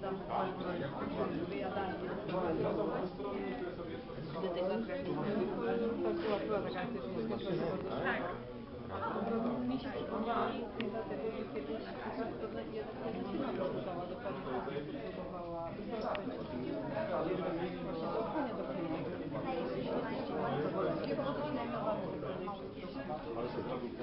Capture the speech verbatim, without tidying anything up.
tam wyjadanie. Do tej zagranicy. To była, była taka aktywność skończyła się bardzo szybko. Mi się przypomniała i dlatego, że kiedyś pewne jedna próbowała dokładnie w ten sposób próbowała zabezpieczyć właśnie zaufanie do klientów. Jeśli jesteście zadowoleni, to po prostu najmowamy tak dalej wszystko.